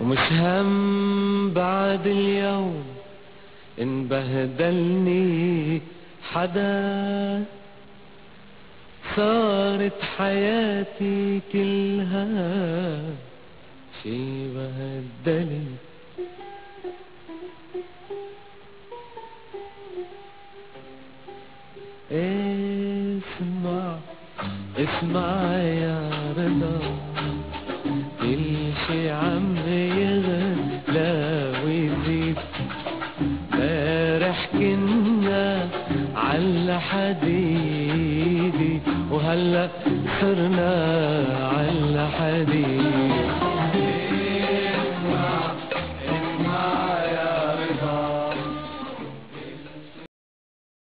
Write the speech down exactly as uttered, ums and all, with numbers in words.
ومش هم بعد اليوم إن بهدلني حدا، صارت حياتي كلها شي بهدلني. اسمع اسمع يا رضا، كل شي عم يغلى ويزيد. امبارح كنا على حديدي وهلا صرنا على حديد.